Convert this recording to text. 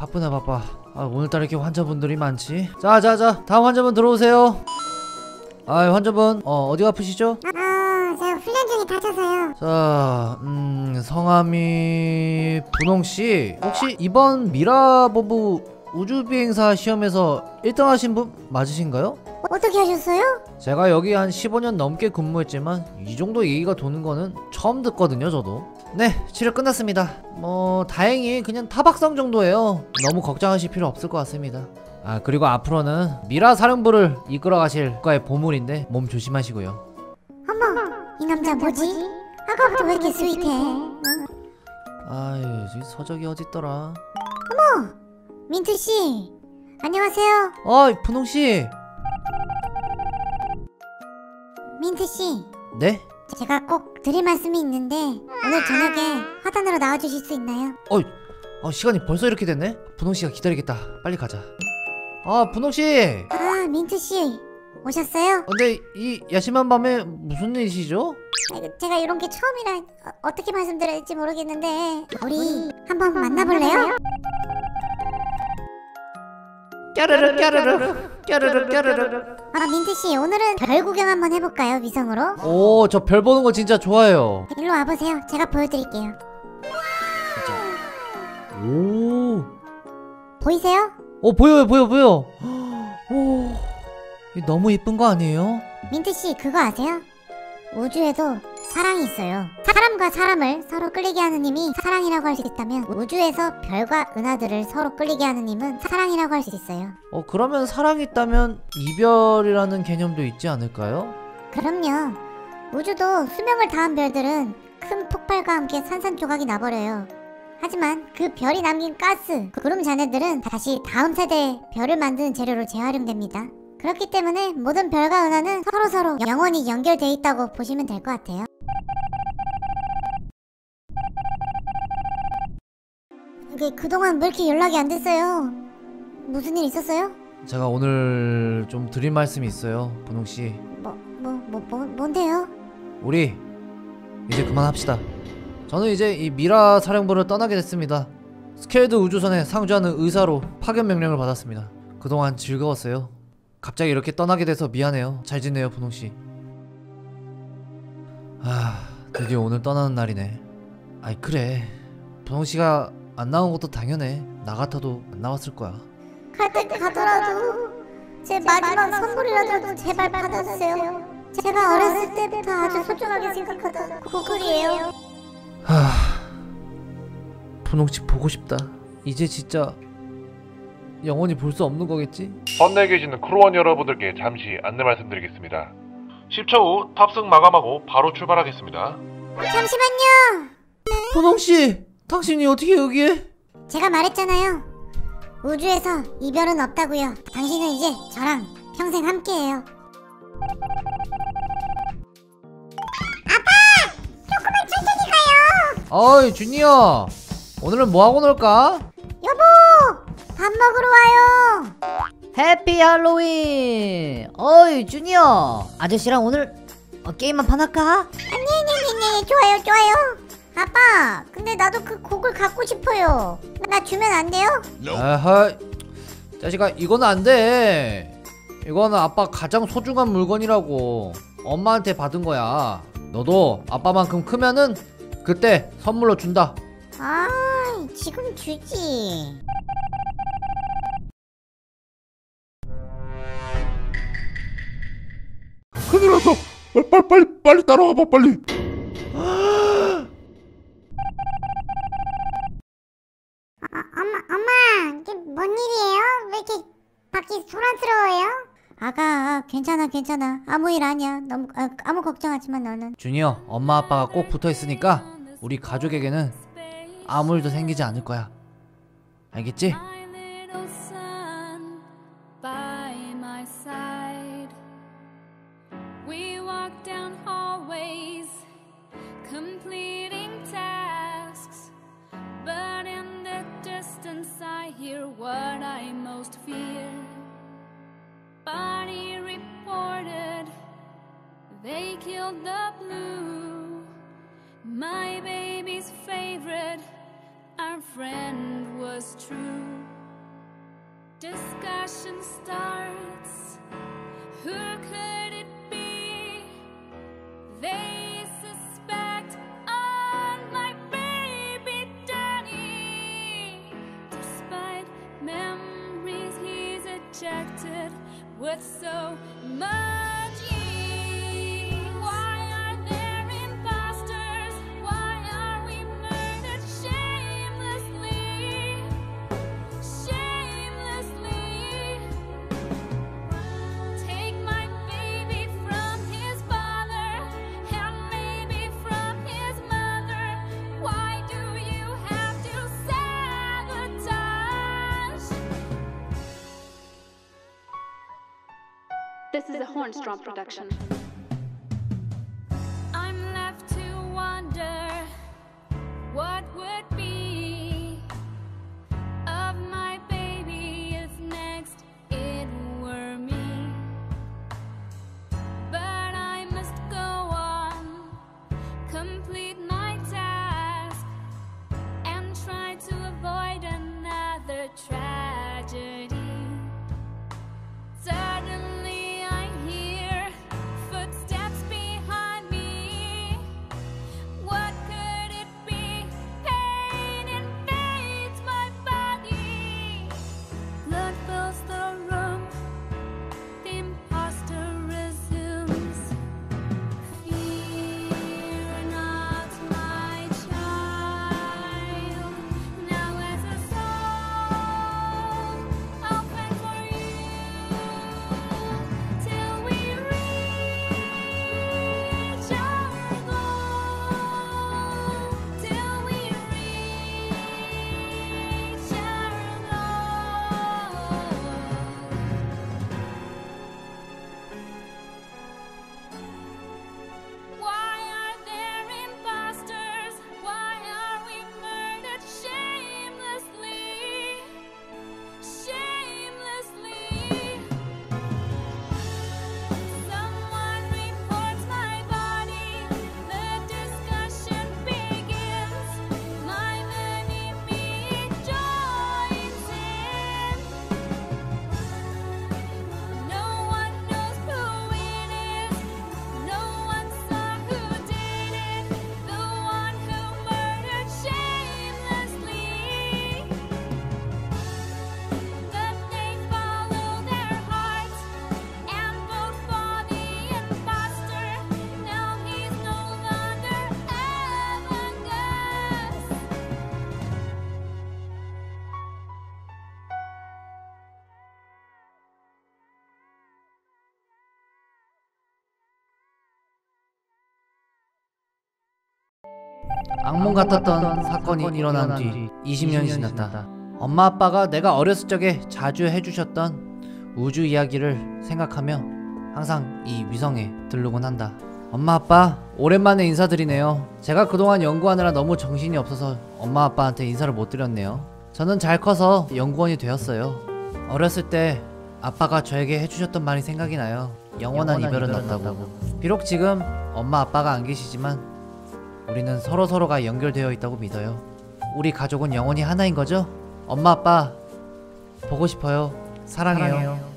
바쁘네 바빠. 오늘따라 이렇게 환자분들이 많지? 자자자 다음 환자분 들어오세요. 환자분 어디가 아프시죠? 제가 훈련 중에 다쳐서요. 자 성함이 분홍씨, 혹시 이번 미라버브 우주비행사 시험에서 1등 하신 분 맞으신가요? 어떻게 하셨어요? 제가 여기 한 15년 넘게 근무했지만 이 정도 얘기가 도는 거는 처음 듣거든요 저도. 네, 치료 끝났습니다. 다행히 그냥 타박상 정도예요. 너무 걱정하실 필요 없을 것 같습니다. 그리고 앞으로는 미라 사령부를 이끌어 가실 국가의 보물인데 몸 조심하시고요. 어머, 이 남자 뭐지? 아까부터 왜 이렇게 스윗해? 이 서적이 어딨더라. 어머, 민트씨 안녕하세요. 분홍씨. 민트씨, 네? 제가 꼭 드릴 말씀이 있는데 오늘 저녁에 화단으로 나와주실 수 있나요? 시간이 벌써 이렇게 됐네? 분홍씨가 기다리겠다. 빨리 가자. 분홍씨! 민트씨 오셨어요? 근데 이 야심한 밤에 무슨 일이시죠? 제가 이런 게 처음이라 어떻게 말씀드려야 할지 모르겠는데 우리 한번 만나볼래요? 까르르 까르르 까르르 까르르. 민트씨, 오늘은 별 구경 한번 해볼까요? 위성으로? 저 별 보는 거 진짜 좋아해요. 일로 와보세요. 제가 보여드릴게요. 오. 보이세요? 보여요 보여. 이거 너무 이쁜 거 아니에요? 민트씨, 그거 아세요? 우주에도 사랑이 있어요. 사람과 사람을 서로 끌리게 하는 힘이 사랑이라고 할 수 있다면 우주에서 별과 은하들을 서로 끌리게 하는 힘은 사랑이라고 할 수 있어요. 그러면 사랑이 있다면 이별이라는 개념도 있지 않을까요? 그럼요. 우주도 수명을 다한 별들은 큰 폭발과 함께 산산조각이 나버려요. 하지만 그 별이 남긴 가스, 구름 잔해들은 다시 다음 세대의 별을 만드는 재료로 재활용됩니다. 그렇기 때문에 모든 별과 은하는 서로서로 영원히 연결돼 있다고 보시면 될 것 같아요. 그동안 왜 이렇게 연락이 안 됐어요? 무슨 일 있었어요? 제가 오늘 좀 드릴 말씀이 있어요, 분홍씨. 뭔데요? 우리 이제 그만합시다. 저는 이제 이 미라 사령부를 떠나게 됐습니다. 스켈드 우주선에 상주하는 의사로 파견 명령을 받았습니다. 그동안 즐거웠어요. 갑자기 이렇게 떠나게 돼서 미안해요. 잘 지내요, 분홍씨. 드디어 오늘 떠나는 날이네. 그래, 분홍씨가 안 나온 것도 당연해. 나 같아도 안 나왔을 거야. 갈 때 가더라도 제 마지막 선물이라도 제발 받아주세요. 제가 어렸을 때부터 아주 소중하게 생각하던 고글이에요. 분홍씨 보고 싶다. 이제 진짜 영원히 볼 수 없는 거겠지? 선내에 계시는 크루원 여러분들께 잠시 안내 말씀드리겠습니다. 10초 후 탑승 마감하고 바로 출발하겠습니다. 잠시만요. 분홍씨! 당신이 어떻게 여기에? 제가 말했잖아요. 우주에서 이별은 없다고요. 당신은 이제 저랑 평생 함께해요. 아빠! 조금만 천천히 가요. 준이야, 오늘은 뭐하고 놀까? 여보! 밥 먹으러 와요. 해피 할로윈! 준이야, 아저씨랑 오늘 게임 한판 할까? 네, 좋아요. 아빠, 근데 나도 그 곡을 갖고 싶어요. 나 주면 안 돼요? 자식아, 이거는 안 돼. 이거는 아빠 가장 소중한 물건이라고. 엄마한테 받은 거야. 너도 아빠만큼 크면은 그때 선물로 준다. 지금 주지. 큰일 났어. 빨리 따라와봐 빨리. 엄마, 이게 뭔 일이에요? 왜 이렇게 밖이 소란스러워요? 아가, 괜찮아. 아무 일 아니야. 너무 아무 걱정하지 마, 너는. 준이요, 엄마 아빠가 꼭 붙어있으니까 우리 가족에게는 아무 일도 생기지 않을 거야. 알겠지? What I most fear. Body reported they killed the blue, my baby's favorite. Our friend was true. discussion starts. Who could it be? They suspect my baby Danny. Despite memories he's ejected with so much ease. Why are there imposters? Why are we murdered shamelessly? Shamelessly. Take my baby from his father and maybe from his mother. Why do you have to sabotage? This is a Hornstrom production. I'm left to wonder what would be of my baby if next it were me. But I must go on, complete my task, and try to avoid another tragedy. Suddenly I hear footsteps behind me. What could it be? Pain invades my body. Blood fills the room. The imposter resumes. Fear not, my child. Now as a soul, I'll fight for you till we reach our goal. Till we reach our goal. Why are there imposters? Why are we murdered shamelessly? Shamelessly. Someone reports my body. The discussion begins. My enemy joins in. No one knows who it is. No one saw who did it. The one who murdered shamelessly. But they follow their hearts and vote for the imposter. Now he's no longer among us. 악몽 같았던 사건이 일어난 뒤 20년이 지났다. 엄마 아빠가 내가 어렸을 적에 자주 해주셨던 우주 이야기를 생각하며 항상 이 위성에 들르곤 한다. 엄마 아빠 오랜만에 인사드리네요. 제가 그동안 연구하느라 너무 정신이 없어서 엄마 아빠한테 인사를 못 드렸네요. 저는 잘 커서 연구원이 되었어요. 어렸을 때 아빠가 저에게 해주셨던 말이 생각이 나요. 영원한 이별은 없다고. 비록 지금 엄마 아빠가 안 계시지만 우리는 서로서로가 연결되어 있다고 믿어요. 우리 가족은 영원히 하나인 거죠? 엄마 아빠 보고 싶어요. 사랑해요.